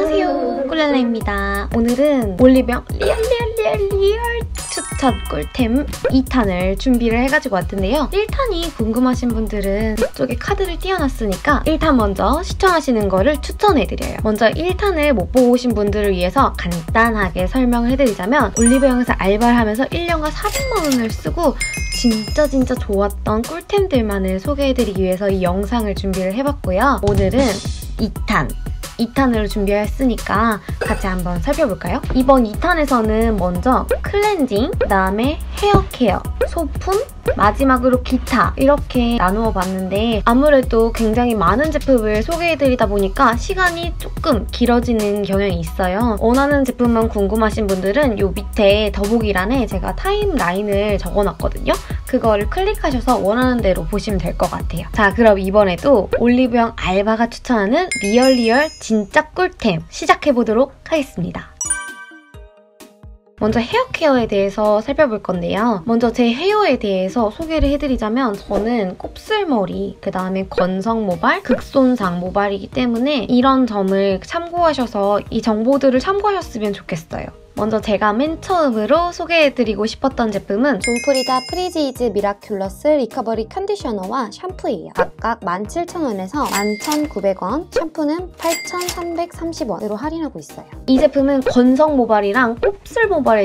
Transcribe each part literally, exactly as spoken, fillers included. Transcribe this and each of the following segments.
안녕하세요, 꿀랄라입니다. 오늘은 올리브영 리얼 리얼 리얼 리얼 추천 꿀템 이 탄을 준비를 해가지고 왔는데요. 일 탄이 궁금하신 분들은 이쪽에 카드를 띄워놨으니까 일 탄 먼저 시청하시는 거를 추천해드려요. 먼저 일 탄을 못 보고 오신 분들을 위해서 간단하게 설명을 해드리자면, 올리브영에서 알바를 하면서 일 년간 사백만 원을 쓰고 진짜 진짜 좋았던 꿀템들만을 소개해드리기 위해서 이 영상을 준비를 해봤고요. 오늘은 이 탄 이 탄으로 준비했으니까 같이 한번 살펴볼까요? 이번 이 탄에서는 먼저 클렌징, 그다음에 헤어 케어, 소품, 마지막으로 기타 이렇게 나누어 봤는데, 아무래도 굉장히 많은 제품을 소개해드리다 보니까 시간이 조금 길어지는 경향이 있어요. 원하는 제품만 궁금하신 분들은 요 밑에 더보기란에 제가 타임라인을 적어놨거든요. 그거를 클릭하셔서 원하는 대로 보시면 될 것 같아요. 자, 그럼 이번에도 올리브영 알바가 추천하는 리얼리얼 진짜 꿀템 시작해보도록 하겠습니다. 먼저 헤어 케어에 대해서 살펴볼 건데요. 먼저 제 헤어에 대해서 소개를 해드리자면, 저는 곱슬머리, 그 다음에 건성 모발, 극손상 모발이기 때문에 이런 점을 참고하셔서 이 정보들을 참고하셨으면 좋겠어요. 먼저 제가 맨 처음으로 소개해드리고 싶었던 제품은 존프리다 프리지이즈 미라큘러스 리커버리 컨디셔너와 샴푸예요. 각각 만 칠천 원에서 만 천구백 원, 샴푸는 팔천 삼백삼십 원으로 할인하고 있어요. 이 제품은 건성 모발이랑 곱슬 모발에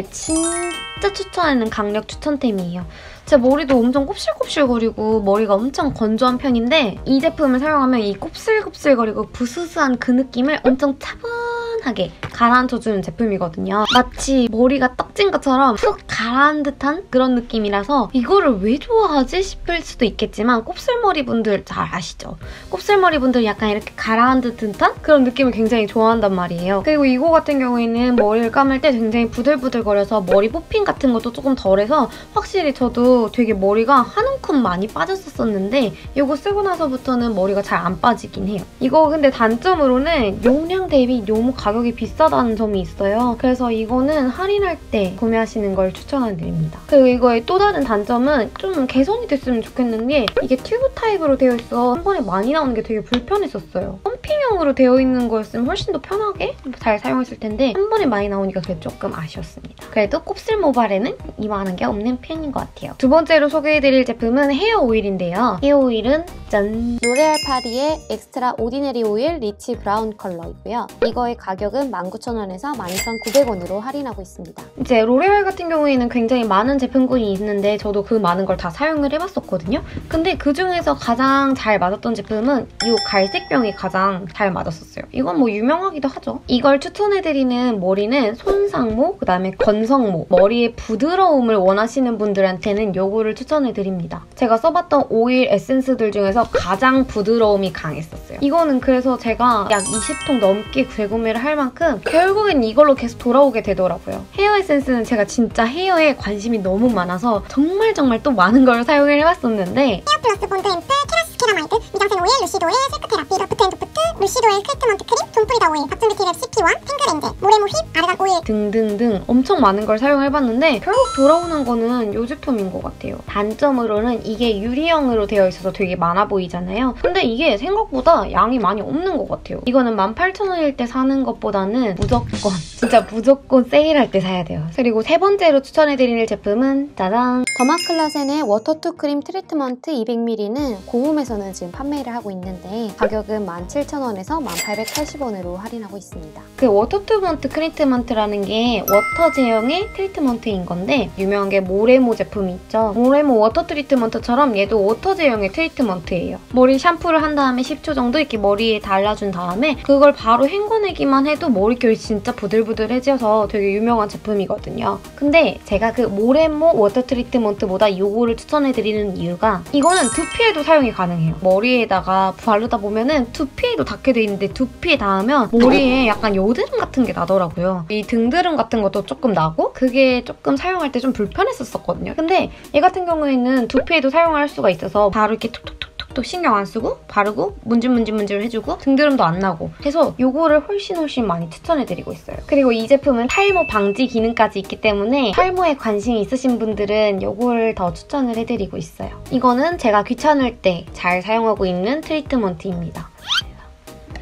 진짜 추천하는 강력 추천템이에요. 제 머리도 엄청 곱슬곱슬거리고 머리가 엄청 건조한 편인데, 이 제품을 사용하면 이 곱슬곱슬거리고 부스스한 그 느낌을 엄청 차분하게 가라앉혀주는 제품이거든요. 마치 머리가 떡진 것처럼 푹 가라앉은 듯한 그런 느낌이라서 이거를 왜 좋아하지 싶을 수도 있겠지만, 곱슬머리 분들 잘 아시죠? 곱슬머리 분들 약간 이렇게 가라앉은 듯한 그런 느낌을 굉장히 좋아한단 말이에요. 그리고 이거 같은 경우에는 머리를 감을 때 굉장히 부들부들거려서 머리 뽑힘 같은 것도 조금 덜해서 확실히 저도 되게 머리가 한 움큼 많이 빠졌었는데 이거 쓰고 나서부터는 머리가 잘 안 빠지긴 해요. 이거 근데 단점으로는 용량 대비 너무 가격이 비싸다는 점이 있어요. 그래서 이거는 할인할 때 구매하시는 걸 추천드립니다. 그리고 이거의 또 다른 단점은 좀 개선이 됐으면 좋겠는 게, 이게 튜브 타입으로 되어 있어 한 번에 많이 나오는 게 되게 불편했었어요. 펌핑형으로 되어 있는 거였으면 훨씬 더 편하게 잘 사용했을 텐데 한 번에 많이 나오니까 그게 조금 아쉬웠습니다. 그래도 곱슬 모발에는 이만한 게 없는 편인 것 같아요. 두 번째로 소개해드릴 제품은 헤어 오일인데요. 헤어 오일은 짠! 로레알 파리의 엑스트라 오디너리 오일 리치 브라운 컬러이고요. 이거의 가격은 만 구천 원에서 만 이천구백 원으로 할인하고 있습니다. 이제 로레알 같은 경우에는 굉장히 많은 제품군이 있는데 저도 그 많은 걸 다 사용을 해봤었거든요. 근데 그중에서 가장 잘 맞았던 제품은 이 갈색병이 가장 잘 맞았었어요. 이건 뭐 유명하기도 하죠. 이걸 추천해드리는 머리는 손상모, 그 다음에 건성모, 머리의 부드러움을 원하시는 분들한테는 요거를 추천해드립니다. 제가 써봤던 오일 에센스들 중에서 가장 부드러움이 강했었어요. 이거는 그래서 제가 약 이십 통 넘게 재구매를 할 만큼 결국엔 이걸로 계속 돌아오게 되더라고요. 헤어 에센스는 제가 진짜 헤어에 관심이 너무 많아서 정말 정말 또 많은 걸 사용을 해봤었는데, 헤어 플러스 본드 앰플, 케라스 케라마이드, 미장센 오일, 루시드 오일, 실크 테라피, 러프트 앤 도프트, 루시드 오일 트리트먼트 크림, 존프리다 오일, 박준뷰티 랩 씨피원, 탱글 엔젤, 모레모 힙, 아르간 오일 등등등 엄청 많은 걸 사용해봤는데 결국 돌아오는 거는 이 제품인 것 같아요. 단점으로는 이게 유리형으로 되어 있어서 되게 많아 보이잖아요. 근데 이게 생각보다 양이 많이 없는 것 같아요. 이거는 만 팔천 원일 때 사는 것보다는 무조건 진짜 무조건 세일할 때 사야 돼요. 그리고 세 번째로 추천해드릴 제품은 짜잔! 더마클라센의 워터투 크림 트리트먼트 이백 밀리리터는 고움에서는 지금 판매를 하고 있는데 가격은 만 칠천 원에서 만 팔백팔십 원으로 할인하고 있습니다. 그 워터투먼트 트리트먼트라는 게 워터 제형의 트리트먼트인 건데, 유명한 게 모레모 제품이 있죠. 모레모 워터 트리트먼트처럼 얘도 워터 제형의 트리트먼트예요. 머리 샴푸를 한 다음에 십 초 정도 이렇게 머리에 발라준 다음에 그걸 바로 헹궈내기만 해도 머릿결이 진짜 부들부들해져서 되게 유명한 제품이거든요. 근데 제가 그 모레모 워터 트리트먼트보다 이거를 추천해드리는 이유가, 이거는 두피에도 사용이 가능해요. 머리에다가 바르다 보면은 두피에도 닿게 돼 있는데 두피에 닿으면 머리에 약간 여드름 같은 게 나더라고요. 이 등드름 같은 것도 조금 나고 그게 조금 사용할 때 좀 불편했었거든요. 근데 얘 같은 경우에는 두피에도 사용할 수가 있어서 바로 이렇게 툭툭툭툭 신경 안 쓰고 바르고 문질문질문질 해주고 등드름도 안 나고 해서 이거를 훨씬 훨씬 많이 추천해드리고 있어요. 그리고 이 제품은 탈모 방지 기능까지 있기 때문에 탈모에 관심이 있으신 분들은 이걸 더 추천을 해드리고 있어요. 이거는 제가 귀찮을 때 잘 사용하고 있는 트리트먼트입니다.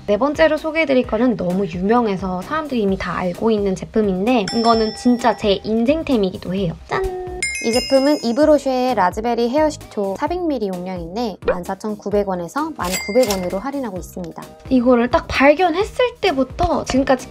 네 번째로 소개해드릴 거는 너무 유명해서 사람들이 이미 다 알고 있는 제품인데 이거는 진짜 제 인생템이기도 해요. 짠! 이 제품은 이브로쉐의 라즈베리 헤어 식초 사백 밀리리터 용량인데 만 사천구백 원에서 만 구백 원으로 할인하고 있습니다. 이거를 딱 발견했을 때부터 지금까지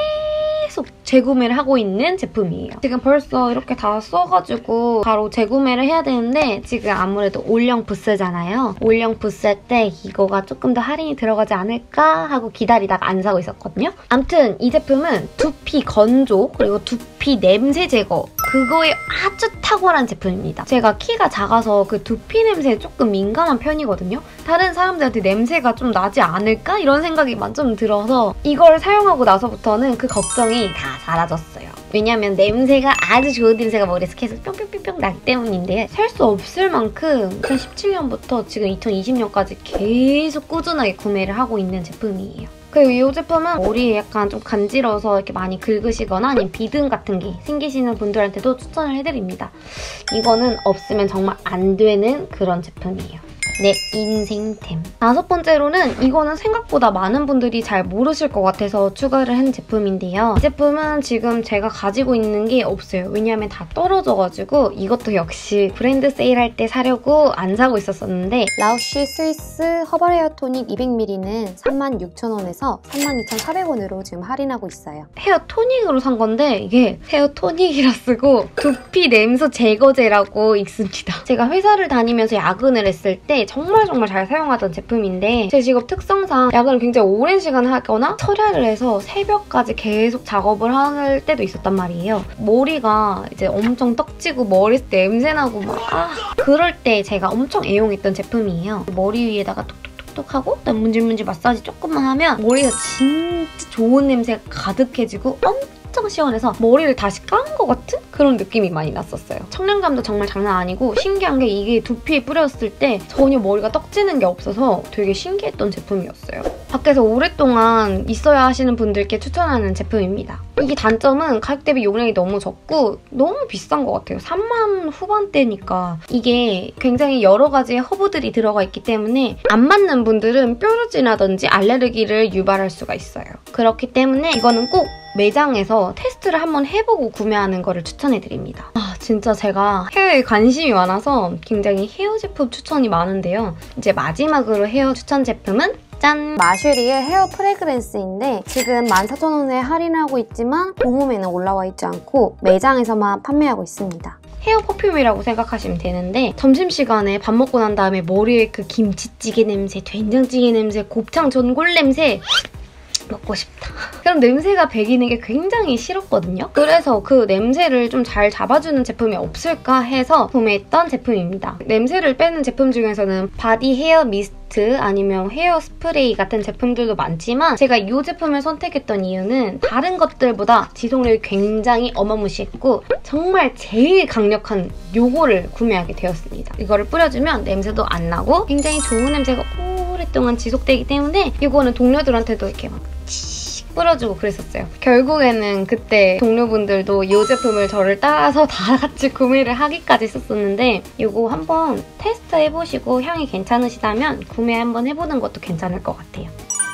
계속 재구매를 하고 있는 제품이에요. 지금 벌써 이렇게 다 써가지고 바로 재구매를 해야 되는데 지금 아무래도 올영 부스잖아요. 올영 부스 때 이거가 조금 더 할인이 들어가지 않을까 하고 기다리다가 안 사고 있었거든요. 아무튼 이 제품은 두피 건조 그리고 두피 냄새 제거 그거에 아주 탁월한 제품입니다. 제가 키가 작아서 그 두피 냄새에 조금 민감한 편이거든요. 다른 사람들한테 냄새가 좀 나지 않을까? 이런 생각이 좀 들어서 이걸 사용하고 나서부터는 그 걱정이 다 사라졌어요. 왜냐면 냄새가 아주 좋은 냄새가 머리에서 계속 뿅뿅뿅뿅 나기 때문인데 살 수 없을 만큼 이천십칠 년부터 지금 이천이십 년까지 계속 꾸준하게 구매를 하고 있는 제품이에요. 그리고 이 제품은 머리에 약간 좀 간지러서 이렇게 많이 긁으시거나 아니면 비듬 같은 게 생기시는 분들한테도 추천을 해드립니다. 이거는 없으면 정말 안 되는 그런 제품이에요. 내 인생템. 다섯 번째로는 이거는 생각보다 많은 분들이 잘 모르실 것 같아서 추가를 한 제품인데요. 이 제품은 지금 제가 가지고 있는 게 없어요. 왜냐하면 다 떨어져가지고 이것도 역시 브랜드 세일할 때 사려고 안 사고 있었었는데 라우쉬 스위스 허벌 헤어 토닉 이백 밀리리터는 삼만 육천 원에서 삼만 이천사백 원으로 지금 할인하고 있어요. 헤어 토닉으로 산 건데 이게 헤어 토닉이라 쓰고 두피 냄새 제거제라고 읽습니다. 제가 회사를 다니면서 야근을 했을 때 정말 정말 잘 사용하던 제품인데 제 직업 특성상 야근을 굉장히 오랜 시간 하거나 철야를 해서 새벽까지 계속 작업을 할 때도 있었단 말이에요. 머리가 이제 엄청 떡지고 머리에서 냄새나고 막 아, 그럴 때 제가 엄청 애용했던 제품이에요. 머리 위에다가 톡톡톡톡 하고 그다음 문질문질 마사지 조금만 하면 머리가 진짜 좋은 냄새가 가득해지고 엄청 시원해서 머리를 다시 깐 것 같은 그런 느낌이 많이 났었어요. 청량감도 정말 장난 아니고 신기한 게 이게 두피에 뿌렸을 때 전혀 머리가 떡지는 게 없어서 되게 신기했던 제품이었어요. 밖에서 오랫동안 있어야 하시는 분들께 추천하는 제품입니다. 이게 단점은 가격 대비 용량이 너무 적고 너무 비싼 것 같아요. 삼만 후반대니까 이게 굉장히 여러 가지의 허브들이 들어가 있기 때문에 안 맞는 분들은 뾰루지라든지 알레르기를 유발할 수가 있어요. 그렇기 때문에 이거는 꼭 매장에서 테스트를 한번 해보고 구매하는 거를 추천해드립니다. 아 진짜 제가 헤어에 관심이 많아서 굉장히 헤어 제품 추천이 많은데요. 이제 마지막으로 헤어 추천 제품은 짠! 마쉐리의 헤어 프레그랜스인데 지금 만 사천 원에 할인하고 있지만 공홈에는 올라와 있지 않고 매장에서만 판매하고 있습니다. 헤어 퍼퓸이라고 생각하시면 되는데 점심시간에 밥 먹고 난 다음에 머리에 그 김치찌개 냄새, 된장찌개 냄새, 곱창 전골 냄새 먹고 싶다. 그럼 냄새가 배기는 게 굉장히 싫었거든요. 그래서 그 냄새를 좀 잘 잡아주는 제품이 없을까 해서 구매했던 제품입니다. 냄새를 빼는 제품 중에서는 바디 헤어 미스트 아니면 헤어 스프레이 같은 제품들도 많지만 제가 이 제품을 선택했던 이유는 다른 것들보다 지속력이 굉장히 어마무시했고 정말 제일 강력한 요거를 구매하게 되었습니다. 이거를 뿌려주면 냄새도 안 나고 굉장히 좋은 냄새가 오랫동안 지속되기 때문에 이거는 동료들한테도 이렇게 막 뿌려주고 그랬었어요. 결국에는 그때 동료분들도 이 제품을 저를 따라서 다 같이 구매를 하기까지 했었는데 이거 한번 테스트 해보시고 향이 괜찮으시다면 구매 한번 해보는 것도 괜찮을 것 같아요.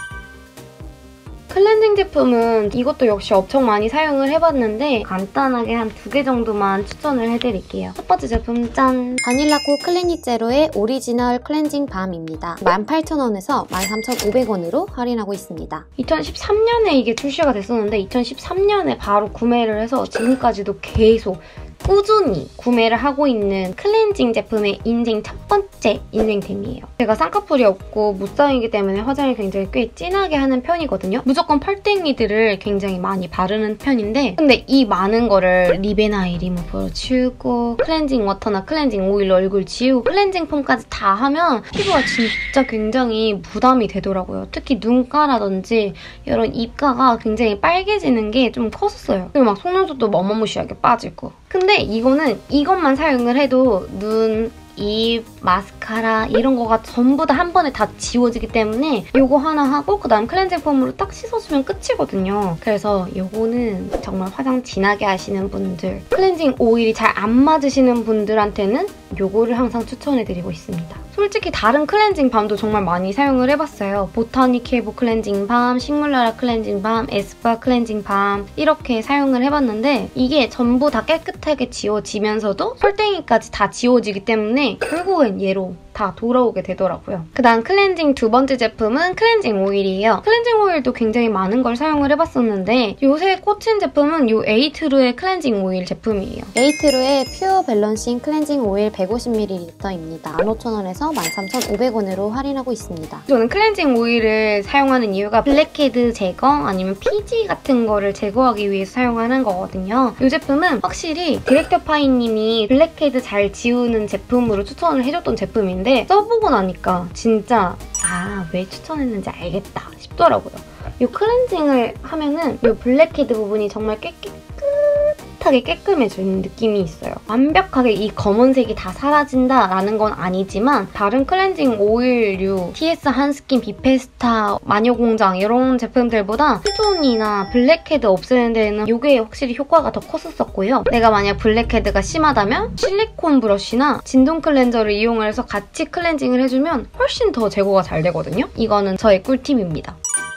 클렌징 제품은 이것도 역시 엄청 많이 사용을 해봤는데 간단하게 한 두 개 정도만 추천을 해드릴게요. 첫 번째 제품 짠! 바닐라코 클리닉 제로의 오리지널 클렌징 밤입니다. 만 팔천 원에서 만 삼천오백 원으로 할인하고 있습니다. 이천십삼 년에 이게 출시가 됐었는데 이천십삼 년에 바로 구매를 해서 지금까지도 계속 꾸준히 구매를 하고 있는 클렌징 제품의 인생 첫 번째 인생템이에요. 제가 쌍꺼풀이 없고 무쌍이기 때문에 화장을 굉장히 꽤 진하게 하는 편이거든요. 무조건 펄땡이들을 굉장히 많이 바르는 편인데 근데 이 많은 거를 립 앤 아이 리무버로 지우고 클렌징 워터나 클렌징 오일로 얼굴 지우고 클렌징 폼까지 다 하면 피부가 진짜 굉장히 부담이 되더라고요. 특히 눈가라든지 이런 입가가 굉장히 빨개지는 게 좀 컸었어요. 그리고 막 속눈썹도 어마무시하게 빠지고 근데 이거는 이것만 사용을 해도 눈, 입, 마스카라 이런 거가 전부 다 한 번에 다 지워지기 때문에 이거 하나 하고 그다음 클렌징 폼으로 딱 씻어주면 끝이거든요. 그래서 이거는 정말 화장 진하게 하시는 분들, 클렌징 오일이 잘 안 맞으시는 분들한테는 이거를 항상 추천해드리고 있습니다. 솔직히 다른 클렌징 밤도 정말 많이 사용을 해봤어요. 보타닉 해보 클렌징 밤, 식물나라 클렌징 밤, 에스쁘아 클렌징 밤 이렇게 사용을 해봤는데 이게 전부 다 깨끗하게 지워지면서도 솔땡이까지 다 지워지기 때문에 결국엔 얘로 다 돌아오게 되더라고요. 그다음 클렌징 두 번째 제품은 클렌징 오일이에요. 클렌징 오일도 굉장히 많은 걸 사용을 해봤었는데 요새 꽂힌 제품은 이 에이트루의 클렌징 오일 제품이에요. 에이트루의 퓨어 밸런싱 클렌징 오일 백오십 밀리리터입니다. 만 오천 원에서 만 삼천오백 원으로 할인하고 있습니다. 저는 클렌징 오일을 사용하는 이유가 블랙헤드 제거 아니면 피지 같은 거를 제거하기 위해서 사용하는 거거든요. 이 제품은 확실히 디렉터 파이님이 블랙헤드 잘 지우는 제품으로 추천을 해줬던 제품인데 써보고 나니까 진짜 아, 왜 추천했는지 알겠다 싶더라고요. 이 클렌징을 하면은 이 블랙헤드 부분이 정말 꽤 깨끗하게 깨끗해지는 느낌이 있어요. 완벽하게 이 검은색이 다 사라진다라는 건 아니지만 다른 클렌징 오일류 티에스 한스킨, 비페스타, 마녀공장 이런 제품들보다 피톤이나 블랙헤드 없애는 데는 이게 확실히 효과가 더 컸었고요. 내가 만약 블랙헤드가 심하다면 실리콘 브러쉬나 진동 클렌저를 이용해서 같이 클렌징을 해주면 훨씬 더 제거가 잘 되거든요. 이거는 저의 꿀팁입니다.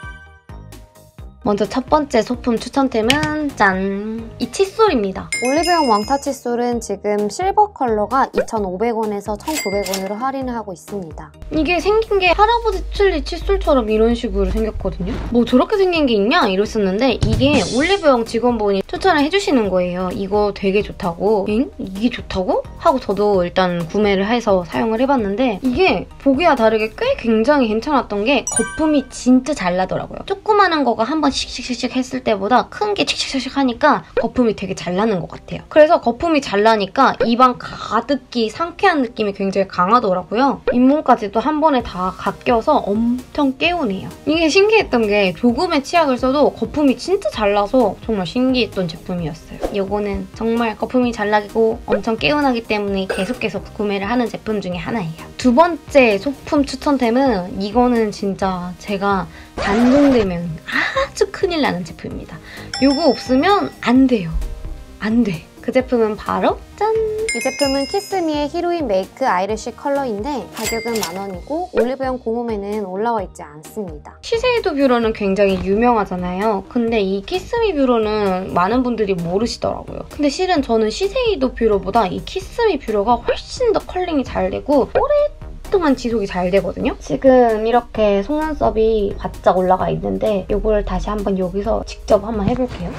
먼저 첫 번째 소품 추천템은 짠! 이 칫솔입니다. 올리브영 왕타 칫솔은 지금 실버 컬러가 이천오백 원에서 천구백 원으로 할인을 하고 있습니다. 이게 생긴 게 할아버지 칠리 칫솔처럼 이런 식으로 생겼거든요. 뭐 저렇게 생긴 게 있냐? 이랬었는데 이게 올리브영 직원분이 추천을 해주시는 거예요. 이거 되게 좋다고. 엥? 이게 좋다고? 하고 저도 일단 구매를 해서 사용을 해봤는데 이게 보기와 다르게 꽤 굉장히 괜찮았던 게 거품이 진짜 잘 나더라고요. 조그마한 거가 한번 씩씩씩씩 했을 때보다 큰 게 칙칙칙칙 하니까 거품이 되게 잘 나는 것 같아요. 그래서 거품이 잘 나니까 입안 가득히 상쾌한 느낌이 굉장히 강하더라고요. 잇몸까지도 한 번에 다 갓껴서 엄청 개운해요. 이게 신기했던 게 조금의 치약을 써도 거품이 진짜 잘 나서 정말 신기했던 제품이었어요. 이거는 정말 거품이 잘 나고 엄청 개운하기 때문에 계속 계속 구매를 하는 제품 중에 하나예요. 두 번째 소품 추천템은 이거는 진짜 제가 단종되면 아주 큰일 나는 제품입니다. 이거 없으면 안 돼요. 안 돼. 그 제품은 바로 짠! 이 제품은 키스미의 히로인 메이크 아이래쉬 컬러인데 가격은 만 원이고 올리브영 공홈에는 올라와 있지 않습니다. 시세이도 뷰러는 굉장히 유명하잖아요. 근데 이 키스미 뷰러는 많은 분들이 모르시더라고요. 근데 실은 저는 시세이도 뷰러보다 이 키스미 뷰러가 훨씬 더 컬링이 잘 되고 오래 동안 지속이 잘 되거든요. 지금 이렇게 속눈썹이 바짝 올라가 있는데 이걸 다시 한번 여기서 직접 한번 해볼게요.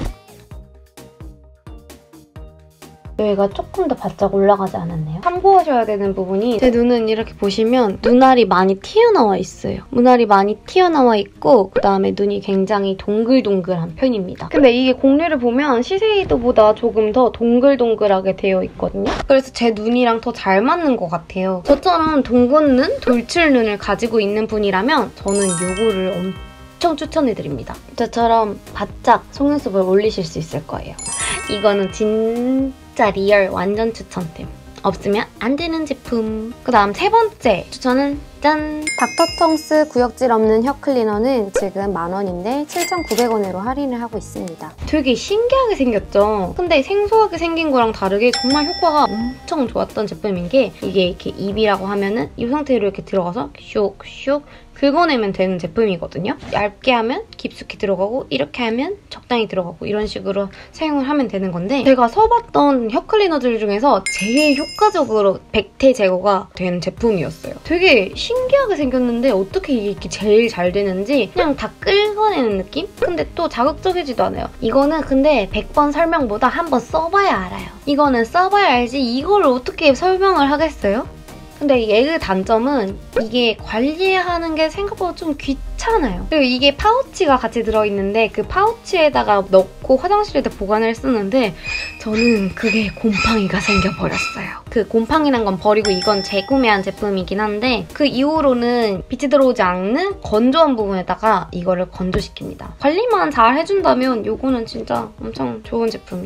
여기가 조금 더 바짝 올라가지 않았네요. 참고하셔야 되는 부분이 제 눈은 이렇게 보시면 눈알이 많이 튀어나와 있어요. 눈알이 많이 튀어나와 있고 그다음에 눈이 굉장히 동글동글한 편입니다. 근데 이게 공률을 보면 시세이도보다 조금 더 동글동글하게 되어 있거든요. 그래서 제 눈이랑 더 잘 맞는 것 같아요. 저처럼 동근 눈, 돌출 눈을 가지고 있는 분이라면 저는 이거를 엄청 엄청 추천해드립니다. 저처럼 바짝 속눈썹을 올리실 수 있을 거예요. 이거는 진짜 리얼 완전 추천템. 없으면 안 되는 제품. 그 다음 세 번째 추천은 짠! 닥터텅스 구역질 없는 혀 클리너는 지금 만 원인데 칠천구백 원으로 할인을 하고 있습니다. 되게 신기하게 생겼죠? 근데 생소하게 생긴 거랑 다르게 정말 효과가 엄청 좋았던 제품인 게 이게 이렇게 입이라고 하면은 이 상태로 이렇게 들어가서 슉슉 긁어내면 되는 제품이거든요. 얇게 하면 깊숙이 들어가고 이렇게 하면 적당히 들어가고 이런 식으로 사용을 하면 되는 건데 제가 써봤던 혀 클리너들 중에서 제일 효과적으로 백태 제거가 된 제품이었어요. 되게 신기하게 생겼는데 어떻게 이게 이렇게 제일 잘 되는지 그냥 다 긁어내는 느낌? 근데 또 자극적이지도 않아요. 이거는 근데 백 번 설명보다 한번 써봐야 알아요. 이거는 써봐야 알지 이걸 어떻게 설명을 하겠어요? 근데 얘의 단점은 이게 관리하는 게 생각보다 좀 귀찮아요. 그리고 이게 파우치가 같이 들어있는데 그 파우치에다가 넣고 화장실에다 보관을 쓰는데 저는 그게 곰팡이가 생겨버렸어요. 그 곰팡이란 건 버리고 이건 재구매한 제품이긴 한데 그 이후로는 빛이 들어오지 않는 건조한 부분에다가 이거를 건조시킵니다. 관리만 잘 해준다면 이거는 진짜 엄청 좋은 제품이에요.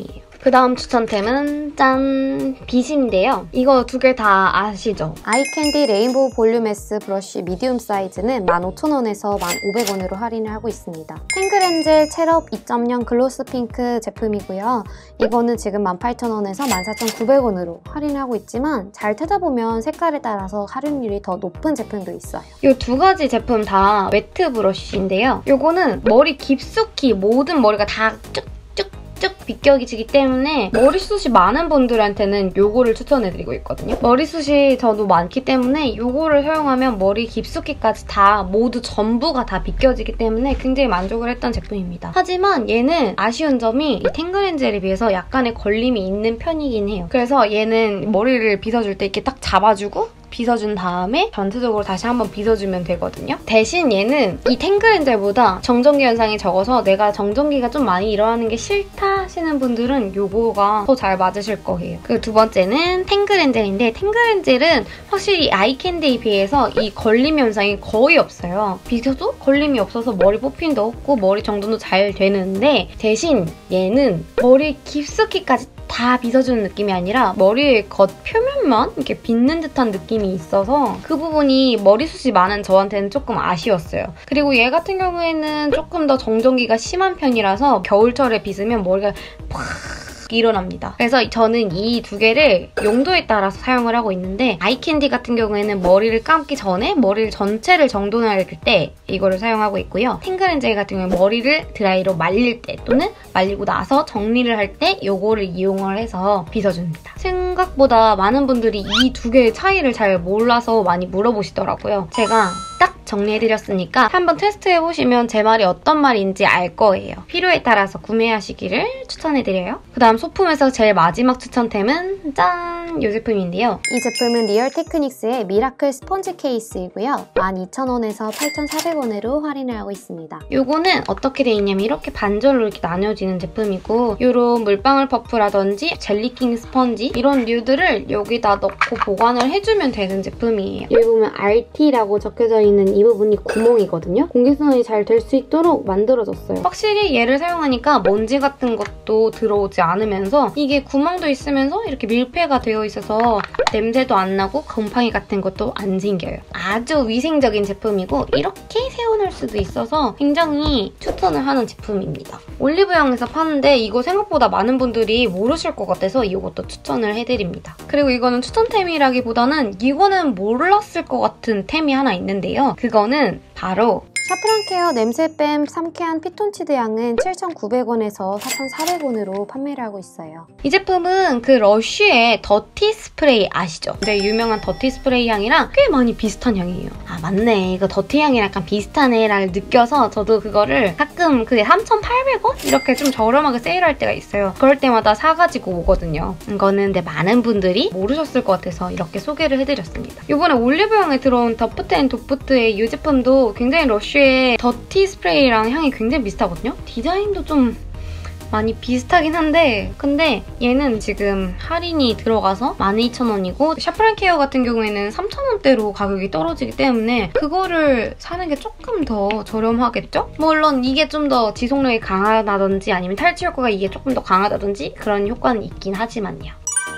그 다음 추천템은 짠! 빗인데요. 이거 두 개 다 아시죠? 아이캔디 레인보우 볼륨 S 브러쉬 미디움 사이즈는 만 오천 원에서 만 오백 원으로 할인을 하고 있습니다. 탱글엔젤 체럽 이 점 영 글로스 핑크 제품이고요. 이거는 지금 만 팔천 원에서 만 사천 구백 원으로 할인을 하고 있지만 잘 찾아보면 색깔에 따라서 할인율이 더 높은 제품도 있어요. 이 두 가지 제품 다 매트 브러쉬인데요. 이거는 머리 깊숙이 모든 머리가 다 쭉쭉쭉 비껴지기 때문에 머리숱이 많은 분들한테는 이거를 추천해드리고 있거든요. 머리숱이 저도 많기 때문에 이거를 사용하면 머리 깊숙이까지 다 모두 전부가 다 비껴지기 때문에 굉장히 만족을 했던 제품입니다. 하지만 얘는 아쉬운 점이 이 탱글엔젤에 비해서 약간의 걸림이 있는 편이긴 해요. 그래서 얘는 머리를 빗어줄 때 이렇게 딱 잡아주고 빗어준 다음에 전체적으로 다시 한번 빗어주면 되거든요. 대신 얘는 이 탱글엔젤보다 정전기 현상이 적어서 내가 정전기가 좀 많이 일어나는 게 싫다 하시는 분들은 이거가 더 잘 맞으실 거예요. 그리고 두 번째는 탱글엔젤인데 탱글엔젤은 확실히 아이캔디에 비해서 이 걸림 현상이 거의 없어요. 빗어도 걸림이 없어서 머리 뽑힘도 없고 머리 정돈도 잘 되는데 대신 얘는 머리 깊숙이까지 다 빗어주는 느낌이 아니라 머리의 겉 표면만 이렇게 빗는 듯한 느낌이 있어서 그 부분이 머리숱이 많은 저한테는 조금 아쉬웠어요. 그리고 얘 같은 경우에는 조금 더 정전기가 심한 편이라서 겨울철에 빗으면 머리가 팍 일어납니다. 그래서 저는 이 두 개를 용도에 따라서 사용을 하고 있는데 아이캔디 같은 경우에는 머리를 감기 전에 머리를 전체를 정돈할 때 이거를 사용하고 있고요. 탱글엔젤 같은 경우는 머리를 드라이로 말릴 때 또는 말리고 나서 정리를 할 때 이거를 이용을 해서 빗어줍니다. 생각보다 많은 분들이 이 두 개의 차이를 잘 몰라서 많이 물어보시더라고요. 제가 딱 정리해드렸으니까 한번 테스트해보시면 제 말이 어떤 말인지 알 거예요. 필요에 따라서 구매하시기를 추천해드려요. 그 다음 소품에서 제일 마지막 추천템은 짠! 이 제품인데요. 이 제품은 리얼 테크닉스의 미라클 스펀지 케이스이고요. 만 이천 원에서 팔천 사백 원으로 할인을 하고 있습니다. 이거는 어떻게 돼 있냐면 이렇게 반절로 이렇게 나뉘어지는 제품이고 이런 물방울 퍼프라든지 젤리킹 스펀지 이런 류들을 여기다 넣고 보관을 해주면 되는 제품이에요. 여기 보면 알티라고 적혀져 있는 이 부분이 구멍이거든요. 공기순환이 잘 될 수 있도록 만들어졌어요. 확실히 얘를 사용하니까 먼지 같은 것도 들어오지 않으면서 이게 구멍도 있으면서 이렇게 밀폐가 되어 있어서 냄새도 안 나고 곰팡이 같은 것도 안 생겨요. 아주 위생적인 제품이고 이렇게 세워놓을 수도 있어서 굉장히 추천을 하는 제품입니다. 올리브영에서 파는데 이거 생각보다 많은 분들이 모르실 것 같아서 이것도 추천을 해드립니다. 그리고 이거는 추천템이라기보다는 이거는 몰랐을 것 같은 템이 하나 있는데요. 그거는 바로 샤프란케어 냄새뺨 상쾌한 피톤치드 향은 칠천구백 원에서 사천사백 원으로 판매를 하고 있어요. 이 제품은 그 러쉬의 더티 스프레이 아시죠? 근데 유명한 더티 스프레이 향이랑 꽤 많이 비슷한 향이에요. 아 맞네, 이거 더티 향이랑 약간 비슷하네 라를 느껴서 저도 그거를 가끔 그게 삼천팔백 원? 이렇게 좀 저렴하게 세일할 때가 있어요. 그럴 때마다 사가지고 오거든요. 이거는 근데 많은 분들이 모르셨을 것 같아서 이렇게 소개를 해드렸습니다. 이번에 올리브영에 들어온 더프트 앤 도프트의 이 제품도 굉장히 러쉬 더티 스프레이랑 향이 굉장히 비슷하거든요? 디자인도 좀 많이 비슷하긴 한데 근데 얘는 지금 할인이 들어가서 만 이천 원이고 샤프란케어 같은 경우에는 삼천 원대로 가격이 떨어지기 때문에 그거를 사는 게 조금 더 저렴하겠죠? 물론 이게 좀 더 지속력이 강하다든지 아니면 탈취 효과가 이게 조금 더 강하다든지 그런 효과는 있긴 하지만요.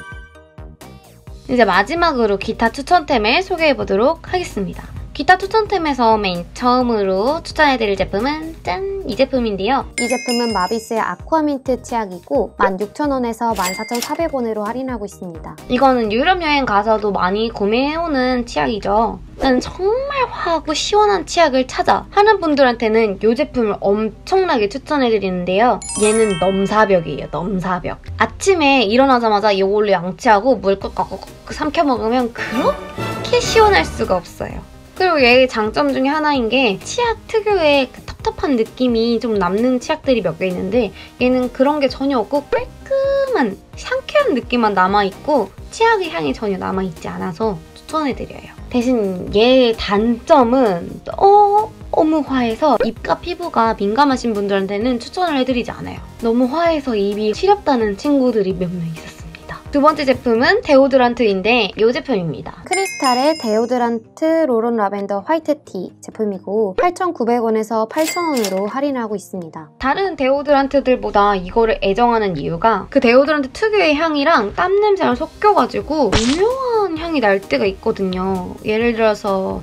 이제 마지막으로 기타 추천템을 소개해보도록 하겠습니다. 기타 추천템에서 맨 처음으로 추천해드릴 제품은 짠! 이 제품인데요. 이 제품은 마비스의 아쿠아민트 치약이고 만 육천 원에서 만 사천사백 원으로 할인하고 있습니다. 이거는 유럽 여행 가서도 많이 구매해오는 치약이죠. 나는 정말 화하고 시원한 치약을 찾아 하는 분들한테는 이 제품을 엄청나게 추천해드리는데요. 얘는 넘사벽이에요. 넘사벽. 아침에 일어나자마자 이걸로 양치하고 물 꾹꾹꾹 삼켜 먹으면 그렇게 시원할 수가 없어요. 그리고 얘의 장점 중에 하나인 게 치약 특유의 그 텁텁한 느낌이 좀 남는 치약들이 몇 개 있는데 얘는 그런 게 전혀 없고 깔끔한 상쾌한 느낌만 남아있고 치약의 향이 전혀 남아있지 않아서 추천해드려요. 대신 얘의 단점은 너무 화해서 입과 피부가 민감하신 분들한테는 추천을 해드리지 않아요. 너무 화해서 입이 시렵다는 친구들이 몇 명 있었어요. 두 번째 제품은 데오드란트인데 이 제품입니다. 크리스탈의 데오드란트 롤온 라벤더 화이트티 제품이고 팔천구백 원에서 팔천 원으로 할인하고 있습니다. 다른 데오드란트들보다 이거를 애정하는 이유가 그 데오드란트 특유의 향이랑 땀 냄새랑 섞여가지고 오묘한 향이 날 때가 있거든요. 예를 들어서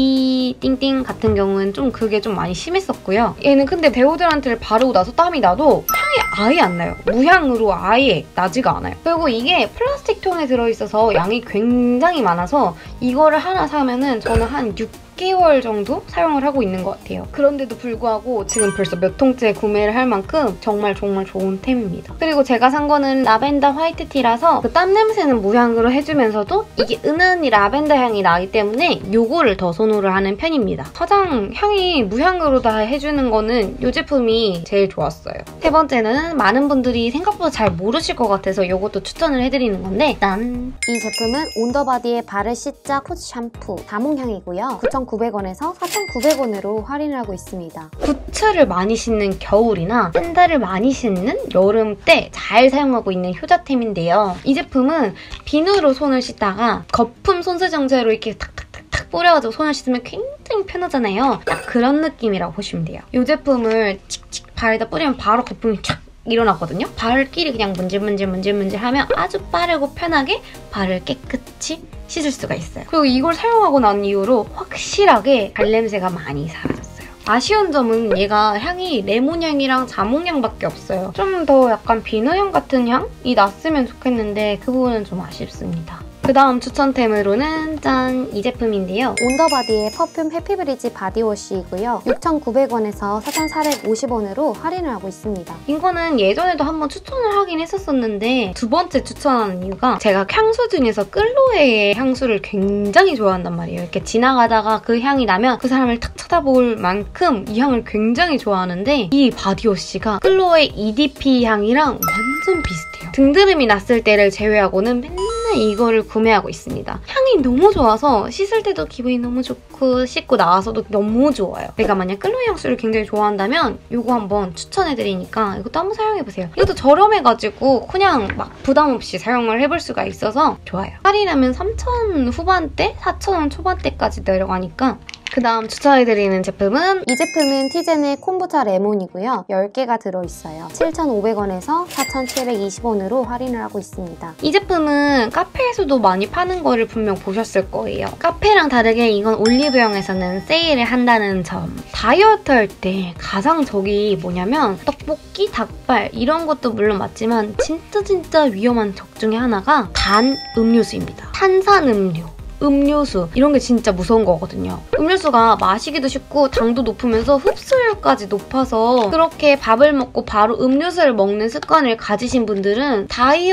니 띵띵 같은 경우는 좀 그게 좀 많이 심했었고요. 얘는 근데 데오드란트를 바르고 나서 땀이 나도 향이 아예 안 나요. 무향으로 아예 나지가 않아요. 그리고 이게 플라스틱 통에 들어있어서 양이 굉장히 많아서 이거를 하나 사면은 저는 한 육 개월 정도 사용을 하고 있는 것 같아요. 그런데도 불구하고 지금 벌써 몇 통째 구매를 할 만큼 정말 정말 좋은 템입니다. 그리고 제가 산 거는 라벤더 화이트티라서 그 땀 냄새는 무향으로 해주면서도 이게 은은히 라벤더 향이 나기 때문에 요거를 더 선호를 하는 편입니다. 가장 향이 무향으로 다 해주는 거는 이 제품이 제일 좋았어요. 세 번째는 많은 분들이 생각보다 잘 모르실 것 같아서 이것도 추천을 해드리는 건데 난! 이 제품은 온더바디의 바르시자 풋 샴푸 다몽향이고요. 구천구백 원에서 사천구백 원으로 할인을 하고 있습니다. 부츠를 많이 신는 겨울이나 샌들을 많이 신는 여름 때 잘 사용하고 있는 효자템인데요. 이 제품은 비누로 손을 씻다가 거품 손세정제로 이렇게 탁탁탁탁 뿌려가지고 손을 씻으면 굉장히 편하잖아요. 딱 그런 느낌이라고 보시면 돼요. 이 제품을 칙칙 발에다 뿌리면 바로 거품이 촥 일어났거든요. 발끼리 그냥 문질문질 문질문질 하면 아주 빠르고 편하게 발을 깨끗이 씻을 수가 있어요. 그리고 이걸 사용하고 난 이후로 확실하게 발냄새가 많이 사라졌어요. 아쉬운 점은 얘가 향이 레몬향이랑 자몽향밖에 없어요. 좀 더 약간 비누향 같은 향이 났으면 좋겠는데 그 부분은 좀 아쉽습니다. 그 다음 추천템으로는 짠! 이 제품인데요. 온더바디의 퍼퓸 해피브리지 바디워시이고요. 육천구백 원에서 사천사백오십 원으로 할인을 하고 있습니다. 이거는 예전에도 한번 추천을 하긴 했었었는데 두 번째 추천하는 이유가 제가 향수 중에서 끌로에의 향수를 굉장히 좋아한단 말이에요. 이렇게 지나가다가 그 향이 나면 그 사람을 탁 쳐다볼 만큼 이 향을 굉장히 좋아하는데 이 바디워시가 끌로에 이디피 향이랑 완전 비슷해요. 등드름이 났을 때를 제외하고는 맨날 이거를 구매하고 있습니다. 향이 너무 좋아서 씻을 때도 기분이 너무 좋고 씻고 나와서도 너무 좋아요. 내가 만약 끌로에 향수를 굉장히 좋아한다면 이거 한번 추천해드리니까 이것도 한번 사용해보세요. 이것도 저렴해가지고 그냥 막 부담 없이 사용을 해볼 수가 있어서 좋아요. 할인하면 삼천 원 후반대? 사천 원 초반대까지 내려가니까 그 다음 추천해드리는 제품은 이 제품은 티젠의 콤부차 레몬이고요. 열 개가 들어있어요. 칠천오백 원에서 사천칠백이십 원으로 할인을 하고 있습니다. 이 제품은 카페에서도 많이 파는 거를 분명 보셨을 거예요. 카페랑 다르게 이건 올리브영에서는 세일을 한다는 점. 다이어트 할 때 가장 적이 뭐냐면 떡볶이, 닭발 이런 것도 물론 맞지만 진짜 진짜 위험한 적 중에 하나가 단 음료수입니다. 탄산음료. 음료수 이런 게 진짜 무서운 거거든요. 음료수가 마시기도 쉽고 당도 높으면서 흡수율까지 높아서 그렇게 밥을 먹고 바로 음료수를 먹는 습관을 가지신 분들은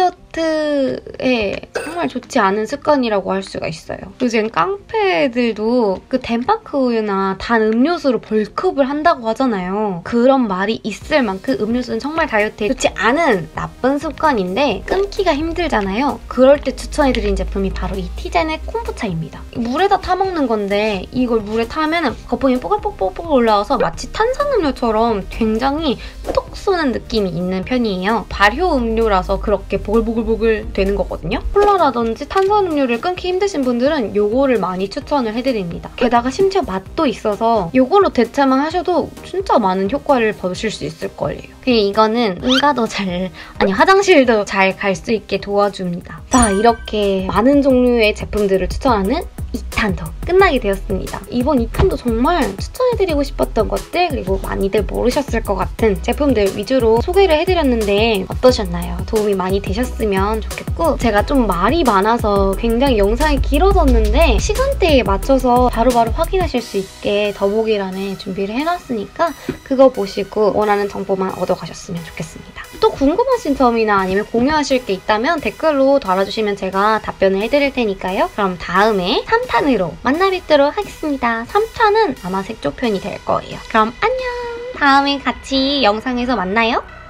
다이어트에 정말 좋지 않은 습관이라고 할 수가 있어요. 요즘 깡패들도 그 덴마크 우유나 단 음료수로 벌크업을 한다고 하잖아요. 그런 말이 있을 만큼 음료수는 정말 다이어트에 좋지 않은 나쁜 습관인데 끊기가 힘들잖아요. 그럴 때 추천해드린 제품이 바로 이 티젠의 콤부차입니다. 물에다 타먹는 건데 이걸 물에 타면 거품이 뽀글뽀글뽀글 올라와서 마치 탄산음료처럼 굉장히 톡 쏘는 느낌이 있는 편이에요. 발효 음료라서 그렇게 보글보글보글 되는 거거든요. 콜라라든지 탄산음료를 끊기 힘드신 분들은 이거를 많이 추천을 해드립니다. 게다가 심지어 맛도 있어서 이걸로 대체만 하셔도 진짜 많은 효과를 받으실 수 있을 거예요. 그리고 이거는 응가도 잘, 아니 화장실도 잘 갈 수 있게 도와줍니다. 자, 이렇게 많은 종류의 제품들을 추천하는 이 탄도 끝나게 되었습니다. 이번 이 탄도 정말 추천해드리고 싶었던 것들 그리고 많이들 모르셨을 것 같은 제품들 위주로 소개를 해드렸는데 어떠셨나요? 도움이 많이 되셨으면 좋겠고 제가 좀 말이 많아서 굉장히 영상이 길어졌는데 시간대에 맞춰서 바로바로 확인하실 수 있게 더보기란에 준비를 해놨으니까 그거 보시고 원하는 정보만 얻어가셨으면 좋겠습니다. 또 궁금하신 점이나 아니면 공유하실 게 있다면 댓글로 달아주시면 제가 답변을 해드릴 테니까요. 그럼 다음에 삼 탄으로 만나 뵙도록 하겠습니다. 삼 탄은 아마 색조편이 될 거예요. 그럼 안녕! 다음에 같이 영상에서 만나요.